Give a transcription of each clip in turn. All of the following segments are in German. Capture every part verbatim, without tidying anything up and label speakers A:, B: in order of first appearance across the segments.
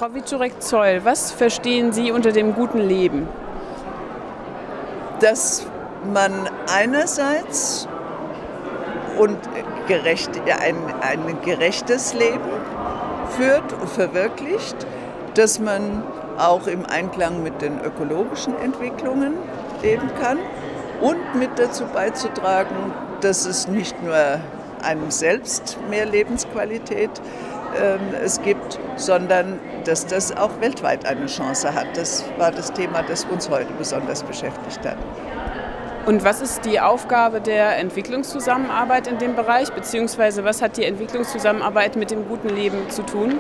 A: Frau Wieczorek-Zoll, was verstehen Sie unter dem guten Leben?
B: Dass man einerseits und gerecht, ein, ein gerechtes Leben führt und verwirklicht, dass man auch im Einklang mit den ökologischen Entwicklungen leben kann und mit dazu beizutragen, dass es nicht nur einem selbst mehr Lebensqualität äh, es gibt, sondern dass das auch weltweit eine Chance hat. Das war das Thema, das uns heute besonders beschäftigt hat.
A: Und was ist die Aufgabe der Entwicklungszusammenarbeit in dem Bereich, beziehungsweise was hat die Entwicklungszusammenarbeit mit dem guten Leben zu tun?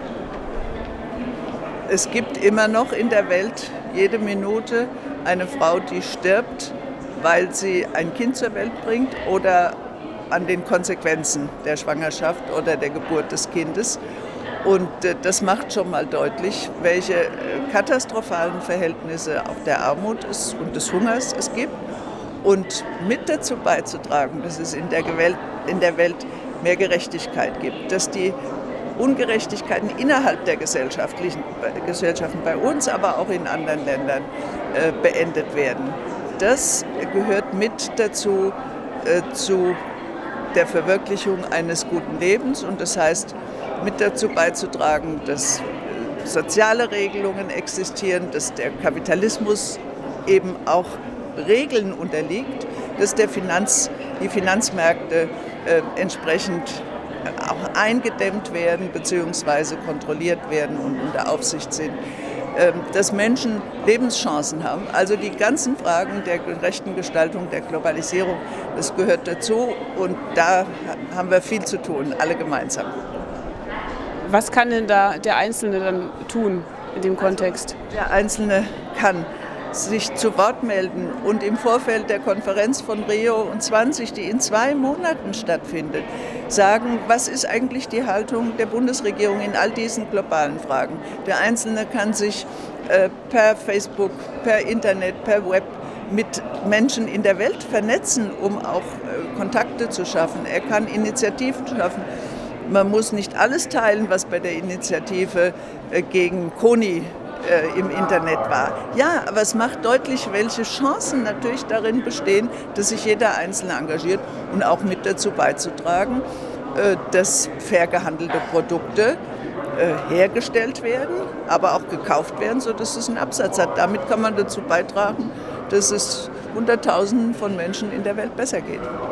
B: Es gibt immer noch in der Welt jede Minute eine Frau, die stirbt, weil sie ein Kind zur Welt bringt oder an den Konsequenzen der Schwangerschaft oder der Geburt des Kindes. Und das macht schon mal deutlich, welche katastrophalen Verhältnisse auch der Armut und des Hungers es gibt. Und mit dazu beizutragen, dass es in der Welt, in der Welt mehr Gerechtigkeit gibt, dass die Ungerechtigkeiten innerhalb der gesellschaftlichen Gesellschaften bei uns, aber auch in anderen Ländern äh, beendet werden. Das gehört mit dazu, äh, zu der Verwirklichung eines guten Lebens und das heißt, mit dazu beizutragen, dass äh, soziale Regelungen existieren, dass der Kapitalismus eben auch Regeln unterliegt, dass der Finanz, die Finanzmärkte äh, entsprechend auch eingedämmt werden bzw. kontrolliert werden und unter Aufsicht sind, äh, dass Menschen Lebenschancen haben. Also die ganzen Fragen der gerechten Gestaltung, der Globalisierung, das gehört dazu und da haben wir viel zu tun, alle gemeinsam.
A: Was kann denn da der Einzelne dann tun in dem Kontext?
B: Der Einzelne kann sich zu Wort melden und im Vorfeld der Konferenz von Rio zwanzig, die in zwei Monaten stattfindet, sagen, was ist eigentlich die Haltung der Bundesregierung in all diesen globalen Fragen. Der Einzelne kann sich äh, per Facebook, per Internet, per Web mit Menschen in der Welt vernetzen, um auch äh, Kontakte zu schaffen. Er kann Initiativen schaffen. Man muss nicht alles teilen, was bei der Initiative äh, gegen Kony im Internet war. Ja, aber es macht deutlich, welche Chancen natürlich darin bestehen, dass sich jeder Einzelne engagiert und auch mit dazu beizutragen, dass fair gehandelte Produkte hergestellt werden, aber auch gekauft werden, sodass es einen Absatz hat. Damit kann man dazu beitragen, dass es Hunderttausenden von Menschen in der Welt besser geht.